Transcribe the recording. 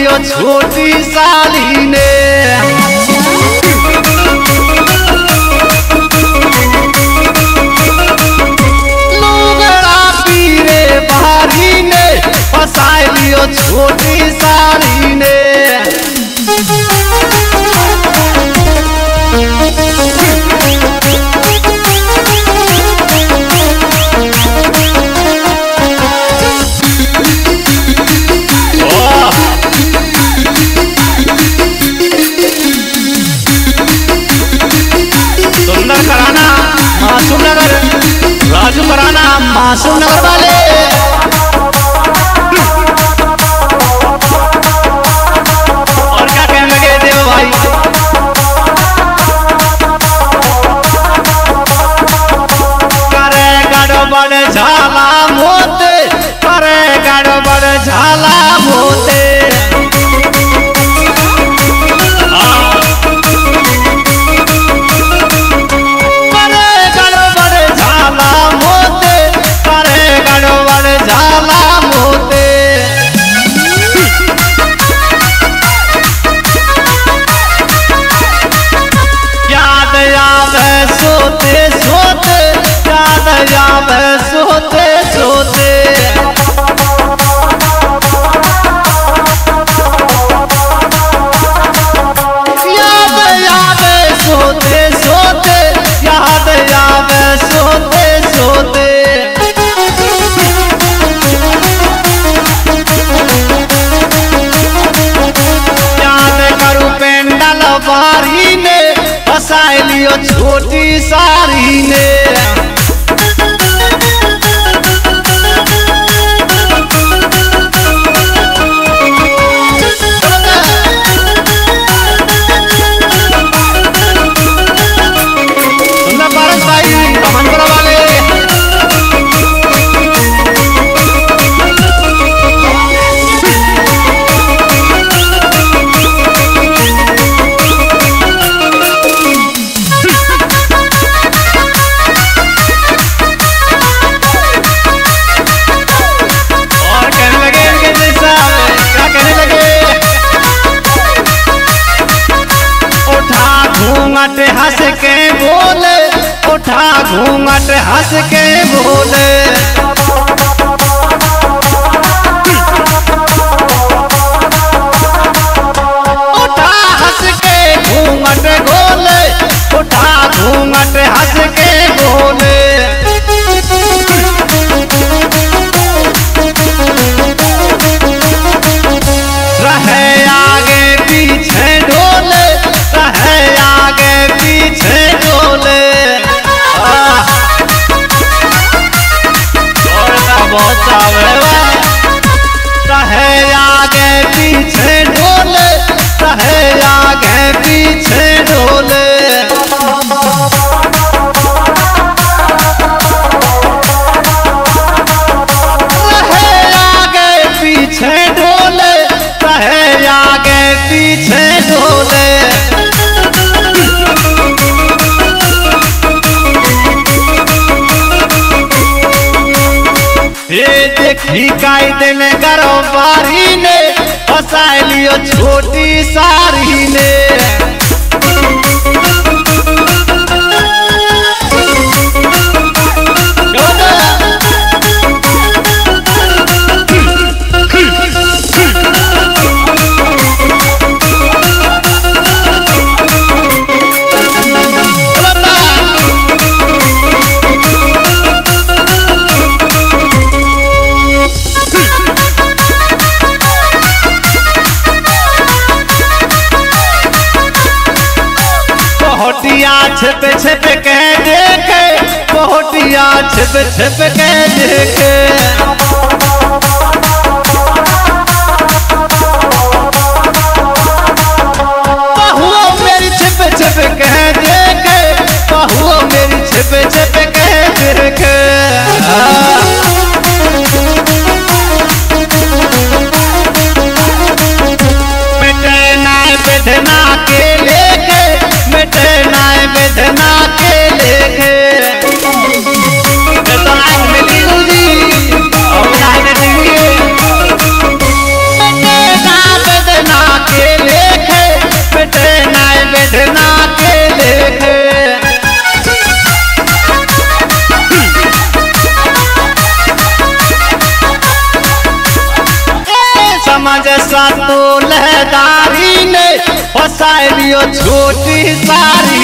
लियो छोटी साली ने। लुगड़ा पीरे भारी ने फसाई लियो छोटी साली ने। राजू कराना मासूम नगर वाले। और क्या कहने लगे देव भाई। करे गड़बड़ झाला मोते, करे गड़बड़ झाला मोते। सोते सोते याद याद सोते सोते याद याद सोते सोते। याद करूं पेंडल बारी ने फसाई लियो छोटी सारी ने। घूंघट हंस के बोले, उठा घूंघट हंस के बोले। उठा हंस के घूंघट बोले, उठा घूंघट हंस के बोले। रहे आगे पीछे डोले, रहे आगे पीछे डोले। बहुत रहे आगे पीछे डोले, रहे आगे पीछे डोले। रहे आगे पीछे डोले, रहे आगे पीछे डोले। ये देखी काई दिन करो बारी ने फसाई लियो छोटी सारी ने। छिप छिप के देखे, पोहटिया छिप छिप के देखे। बहुओं मेरी छिप छिप के देखे, बहुओं मेरी छिप छिप के देखे। मिटे ना बिधना के लेके, मिटे ना बिधना के लेके। मिली फसाए लियो छोटी सारी